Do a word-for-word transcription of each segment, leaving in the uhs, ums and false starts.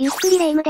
ゆっくりレ夢ムです。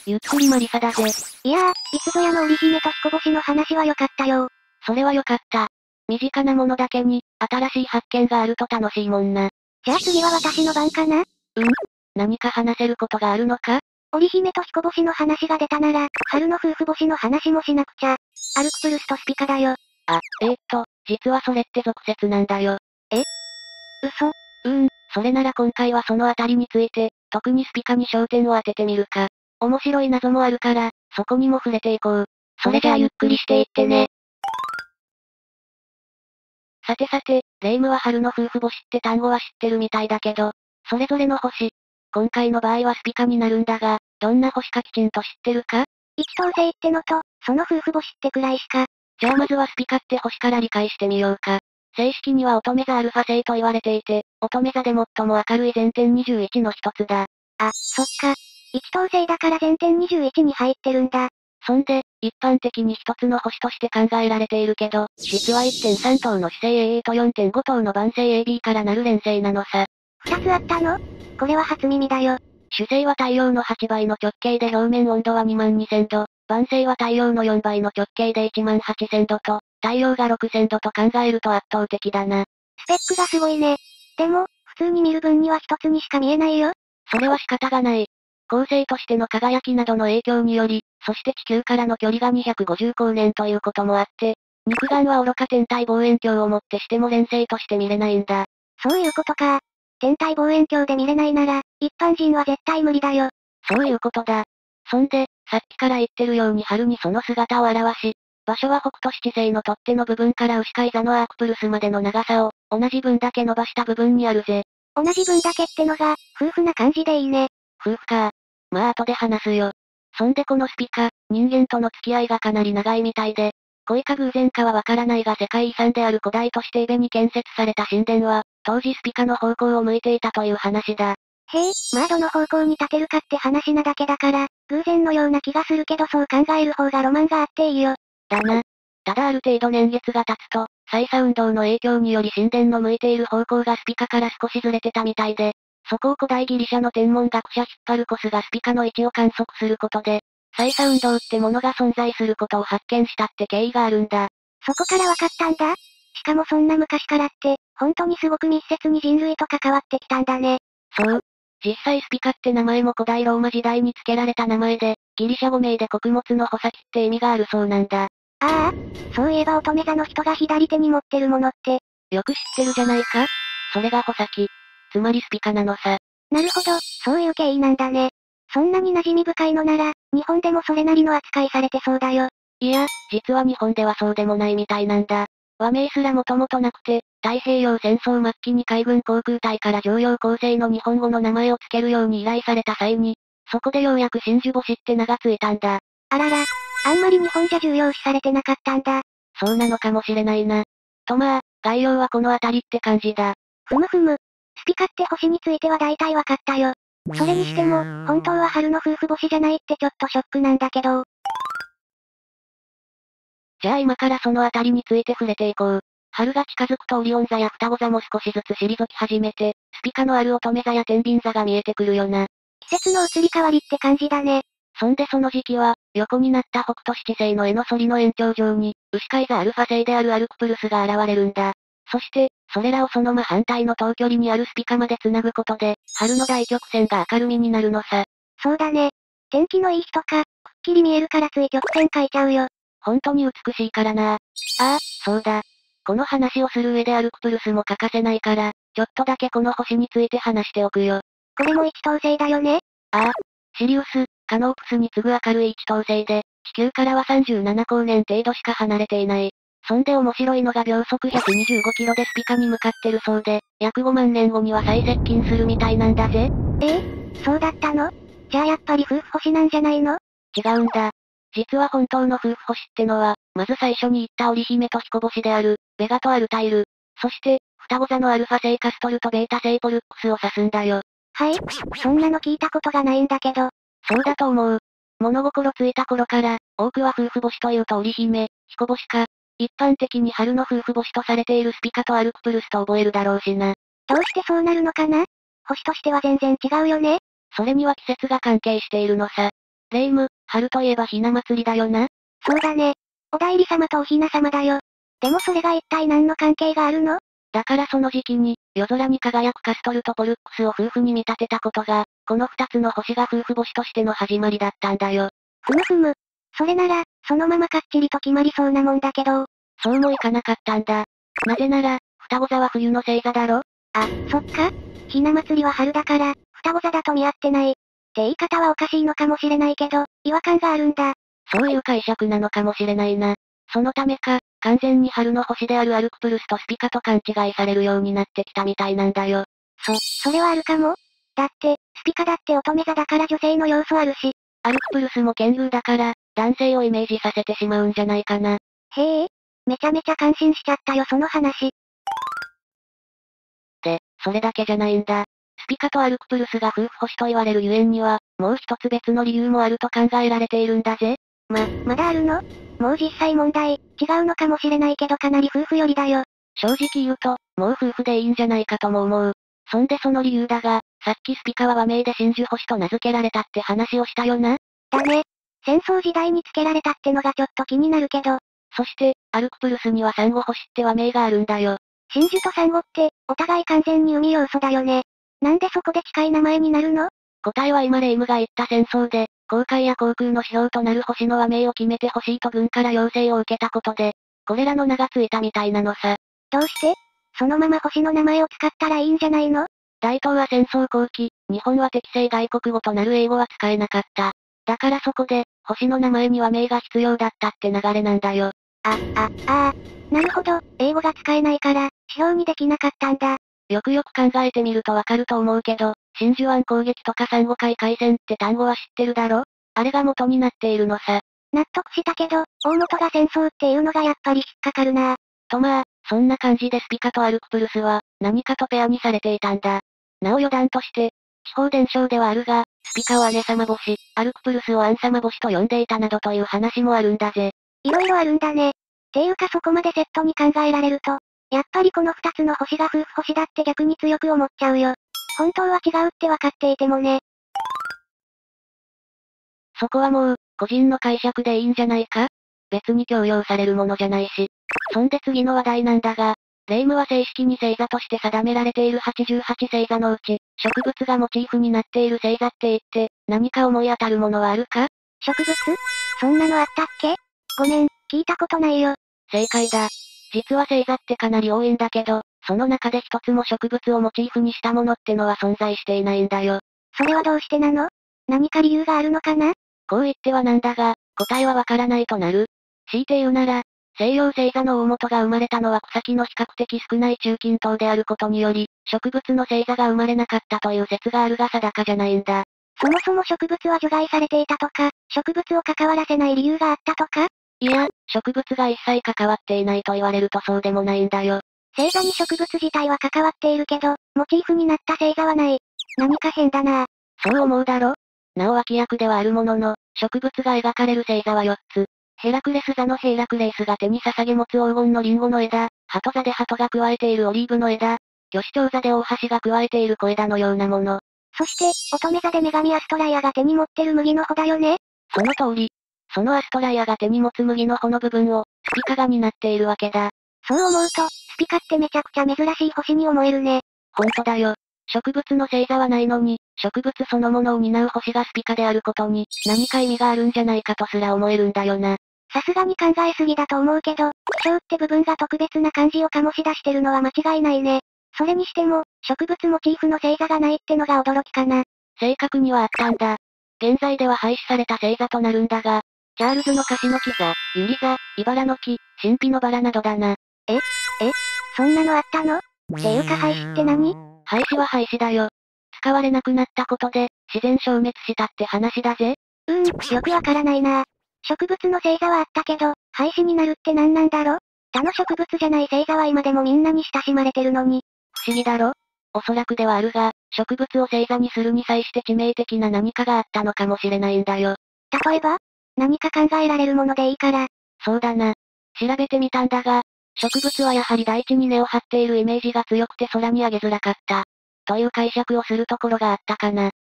ゆっくりマリサだぜ。 いやー、いつぞやの織姫と彦星の話は良かったよ。 それは良かった。身近なものだけに、新しい発見があると楽しいもんな。 じゃあ次は私の番かな？ うん？何か話せることがあるのか？ 織姫と彦星の話が出たなら、春の夫婦星の話もしなくちゃ。アルクプルスとスピカだよ。 あ、えーっと、実はそれって俗説なんだよ。 え？嘘？ うーん、それなら今回はそのあたりについて、特にスピカに焦点を当ててみるか。面白い謎もあるから、そこにも触れていこう。それじゃあゆっくりしていってね。さてさて、レ夢ムは春の夫婦星って単語は知ってるみたいだけど、それぞれの星。今回の場合はスピカになるんだが、どんな星かきちんと知ってるか？ 一等星ってのと、その夫婦星ってくらいしか。 じゃあまずはスピカって星から理解してみようか。正式には乙女座アルファ星と言われていて、乙女座で最も明るい全天にじゅういちの一つだ。 あ、そっか。一等星だから全天にじゅういちに入ってるんだ。 そんで、一般的に一つの星として考えられているけど、実は いってんさん 等の主星 エーエー と よんてんご 等の晩星 エービー からなる連星なのさ。 二つあったの？これは初耳だよ。 主星は太陽のはちばいの直径で表面温度はにまんにせんど、晩星は太陽のよんばいの直径でいちまんはっせんどと、太陽がろくせんどと考えると圧倒的だな。 スペックがすごいね。でも、普通に見る分には一つにしか見えないよ。 それは仕方がない。恒星としての輝きなどの影響により、そして地球からの距離がにひゃくごじゅうこうねんということもあって、肉眼は愚か天体望遠鏡をもってしても連星として見れないんだ。 そういうことか。天体望遠鏡で見れないなら、一般人は絶対無理だよ。 そういうことだ。そんで、さっきから言ってるように春にその姿を現し、場所は北斗七星の取っ手の部分から牛飼い座のアークプルスまでの長さを、同じ分だけ伸ばした部分にあるぜ。 同じ分だけってのが、夫婦な感じでいいね。 夫婦か。まあ後で話すよ。そんでこのスピカ、人間との付き合いがかなり長いみたいで、恋か偶然かはわからないが世界遺産である古代都市テーベに建設された神殿は、当時スピカの方向を向いていたという話だ。 へえ、まあどの方向に立てるかって話なだけだから、偶然のような気がするけどそう考える方がロマンがあっていいよ。 だな。ただある程度年月が経つと、再差運動の影響により神殿の向いている方向がスピカから少しずれてたみたいで、そこを古代ギリシャの天文学者ヒッパルコスがスピカの位置を観測することで、再差運動ってものが存在することを発見したって経緯があるんだ。 そこからわかったんだ。しかもそんな昔からって、本当にすごく密接に人類と関わってきたんだね。 そう。実際スピカって名前も古代ローマ時代に付けられた名前で、ギリシャ語名で穀物の穂先って意味があるそうなんだ。 ああ、そういえば乙女座の人が左手に持ってるものって、 よく知ってるじゃないか？それが穂先。つまりスピカなのさ。 なるほど、そういう経緯なんだね。そんなに馴染み深いのなら、日本でもそれなりの扱いされてそうだよ。 いや、実は日本ではそうでもないみたいなんだ。和名すらもともとなくて、太平洋戦争末期に海軍航空隊から常用構成の日本語の名前を付けるように依頼された際に、そこでようやく真珠星って名が付いたんだ。 あらら、あんまり日本じゃ重要視されてなかったんだ。 そうなのかもしれないな。とまあ、概要はこのあたりって感じだ。 ふむふむ。スピカって星については大体わかったよ。それにしても、本当は春の夫婦星じゃないってちょっとショックなんだけど。 じゃあ今からそのあたりについて触れていこう。春が近づくとオリオン座や双子座も少しずつ退き始めて、スピカのある乙女座や天秤座が見えてくるよな。 季節の移り変わりって感じだね。 そんでその時期は、横になった北斗七星の柄の反りの延長上に、牛飼い座アルファ星であるアルクプルスが現れるんだ。そして、それらをその真反対の等距離にあるスピカまで繋ぐことで、春の大曲線が明るみになるのさ。 そうだね。天気のいい日とか、くっきり見えるからつい曲線描いちゃうよ。 本当に美しいからな。ああ、そうだ。この話をする上でアルクプルスも欠かせないから、ちょっとだけこの星について話しておくよ。 これも一等星だよね？ ああ、シリウス、カノープスに次ぐ明るい一等星で、地球からはさんじゅうななこうねん程度しか離れていない。そんで面白いのが秒速ひゃくにじゅうごキロでスピカに向かってるそうで、約ごまんねんごには最接近するみたいなんだぜ。 ええ、そうだったの？じゃあやっぱり夫婦星なんじゃないの？ 違うんだ。実は本当の夫婦星ってのは、まず最初に言った織姫と彦星である、ベガとアルタイル。そして、双子座のアルファ星カストルとベータ星ポルックスを指すんだよ。 はい、そんなの聞いたことがないんだけど。 そうだと思う。物心ついた頃から、多くは夫婦星というと織姫、彦星か。一般的に春の夫婦星とされているスピカとアルクプルスと覚えるだろうしな。 どうしてそうなるのかな？星としては全然違うよね。 それには季節が関係しているのさ。霊夢、春といえばひな祭りだよな。 そうだね。お代理様とおひな様だよ。でもそれが一体何の関係があるの？ だからその時期に、夜空に輝くカストルとポルックスを夫婦に見立てたことが、この二つの星が夫婦星としての始まりだったんだよ。 ふむふむ。それなら、そのままかっちりと決まりそうなもんだけど。 そうもいかなかったんだ。なぜなら、双子座は冬の星座だろ？ あ、そっか。ひな祭りは春だから、双子座だと見合ってない。って言い方はおかしいのかもしれないけど、違和感があるんだ。 そういう解釈なのかもしれないな。そのためか、完全に春の星であるアルクプルスとスピカと勘違いされるようになってきたみたいなんだよ。 そ、それはあるかも。だって、スピカだって乙女座だから女性の要素あるし。 アルクプルスも剣竜だから、男性をイメージさせてしまうんじゃないかな。 へえ、めちゃめちゃ感心しちゃったよその話。 で、それだけじゃないんだ。スピカとアルクプルスが夫婦星と言われるゆえんには、もう一つ別の理由もあると考えられているんだぜ。 ま、まだあるの？もう実際問題、違うのかもしれないけどかなり夫婦寄りだよ。 正直言うと、もう夫婦でいいんじゃないかとも思う。そんでその理由だが、さっきスピカは和名で真珠星と名付けられたって話をしたよな。 だね。戦争時代に付けられたってのがちょっと気になるけど。 そして、アルクプルスにはサンゴ星って和名があるんだよ。 真珠とサンゴって、お互い完全に海要素だよね。なんでそこで近い名前になるの？ 答えは今レイムが言った戦争で、航海や航空の指標となる星の和名を決めてほしいと軍から要請を受けたことで、これらの名がついたみたいなのさ。 どうして？そのまま星の名前を使ったらいいんじゃないの？ 大東亜戦争後期、日本は適正外国語となる英語は使えなかった。だからそこで、星の名前に和名が必要だったって流れなんだよ。 あ、あ、ああ。なるほど、英語が使えないから、指標にできなかったんだ。 よくよく考えてみるとわかると思うけど、真珠湾攻撃とか珊瑚海海戦って単語は知ってるだろ？あれが元になっているのさ。 納得したけど、大元が戦争っていうのがやっぱり引っかかるな。 とまあ、そんな感じでスピカとアルクプルスは、何かとペアにされていたんだ。なお余談として、地方伝承ではあるが、スピカを姉様星、アルクプルスをアン様星と呼んでいたなどという話もあるんだぜ。 いろいろあるんだね。っていうかそこまでセットに考えられると、やっぱりこの二つの星が夫婦星だって逆に強く思っちゃうよ。本当は違うってわかっていてもね。 そこはもう、個人の解釈でいいんじゃないか？別に強要されるものじゃないし。そんで次の話題なんだが、霊夢は正式に星座として定められているはちじゅうはち星座のうち、植物がモチーフになっている星座って言って、何か思い当たるものはあるか？ 植物？そんなのあったっけ？ごめん、聞いたことないよ。 正解だ。実は星座ってかなり多いんだけど、その中で一つも植物をモチーフにしたものってのは存在していないんだよ。 それはどうしてなの？何か理由があるのかな？ こう言ってはなんだが、答えはわからないとなる。強いて言うなら、西洋星座の大元が生まれたのは草木の比較的少ない中近東であることにより、植物の星座が生まれなかったという説があるが定かじゃないんだ。 そもそも植物は除外されていたとか、植物を関わらせない理由があったとか？ いや、植物が一切関わっていないと言われるとそうでもないんだよ。 星座に植物自体は関わっているけど、モチーフになった星座はない。何か変だな。 そう思うだろ？なお脇役ではあるものの、植物が描かれる星座はよっつ。ヘラクレス座のヘイラクレイスが手に捧げ持つ黄金のリンゴの枝、鳩座で鳩が加えているオリーブの枝、魚子長座で大橋が加えている小枝のようなもの。 そして、乙女座で女神アストライアが手に持ってる麦の穂だよね？ その通り。そのアストライアが手に持つ麦の穂の部分を、スピカが担っているわけだ。 そう思うと、スピカってめちゃくちゃ珍しい星に思えるね。 ほんとだよ。植物の星座はないのに、植物そのものを担う星がスピカであることに、何か意味があるんじゃないかとすら思えるんだよな。 さすがに考えすぎだと思うけど、希少って部分が特別な感じを醸し出してるのは間違いないね。それにしても、植物モチーフの星座がないってのが驚きかな。 正確にはあったんだ。現在では廃止された星座となるんだが、チャールズの樫の木座、ユリ座、茨の木、神秘のバラなどだな。 ええそんなのあったの？っていうか廃止って何？ 廃止は廃止だよ。使われなくなったことで、自然消滅したって話だぜ。 うーん、よくわからないな。植物の星座はあったけど、廃止になるって何なんだろ？他の植物じゃない星座は今でもみんなに親しまれてるのに。 不思議だろ？おそらくではあるが、植物を星座にするに際して致命的な何かがあったのかもしれないんだよ。 例えば？何か考えられるものでいいから。 そうだな。調べてみたんだが、植物はやはり大地に根を張っているイメージが強くて空に上げづらかった。という解釈をするところがあったかな。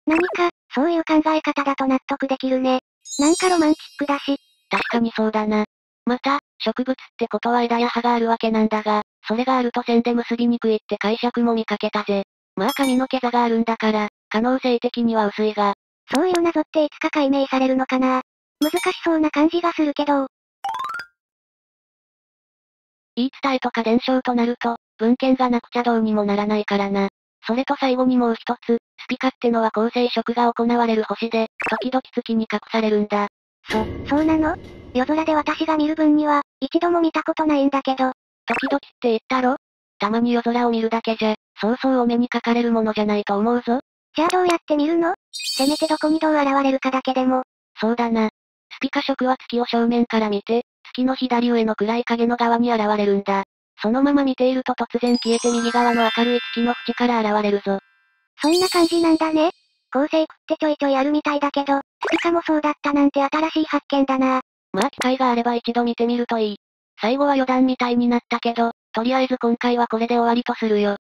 何か、そういう考え方だと納得できるね。なんかロマンチックだし。 確かにそうだな。また、植物ってことは枝や葉があるわけなんだが、それがあると線で結びにくいって解釈も見かけたぜ。まあ髪の毛座があるんだから、可能性的には薄いが。 そういう謎っていつか解明されるのかな。難しそうな感じがするけど。 言い伝えとか伝承となると、文献がなくちゃどうにもならないからな。それと最後にもう一つ、スピカってのは恒星食が行われる星で、時々月に隠されるんだ。 そ、そうなの？夜空で私が見る分には、一度も見たことないんだけど。 時々って言ったろ？たまに夜空を見るだけじゃ、そうそうお目にかかれるものじゃないと思うぞ。 じゃあどうやって見るの？せめてどこにどう現れるかだけでも。 そうだな。スピカ食は月を正面から見て、月の左上の暗い影の側に現れるんだ。そのまま見ていると突然消えて右側の明るい月の縁から現れるぞ。 そんな感じなんだね。恒星食ってちょいちょいあるみたいだけど、スピカもそうだったなんて新しい発見だな。 まあ機会があれば一度見てみるといい。最後は余談みたいになったけど、とりあえず今回はこれで終わりとするよ。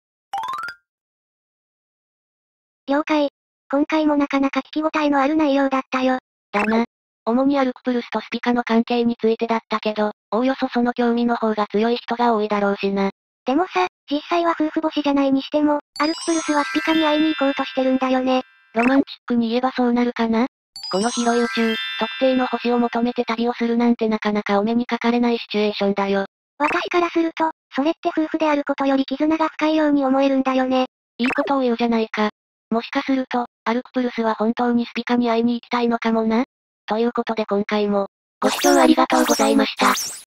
了解。今回もなかなか聞き応えのある内容だったよ。 だな。主にアルクプルスとスピカの関係についてだったけど、おおよそその興味の方が強い人が多いだろうしな。 でもさ、実際は夫婦星じゃないにしても、アルクプルスはスピカに会いに行こうとしてるんだよね。 ロマンチックに言えばそうなるかな？この広い宇宙、特定の星を求めて旅をするなんてなかなかお目にかかれないシチュエーションだよ。 私からすると、それって夫婦であることより絆が深いように思えるんだよね。 いいことを言うじゃないか。もしかすると、アルクプルスは本当にスピカに会いに行きたいのかもな。ということで今回も、ご視聴ありがとうございました。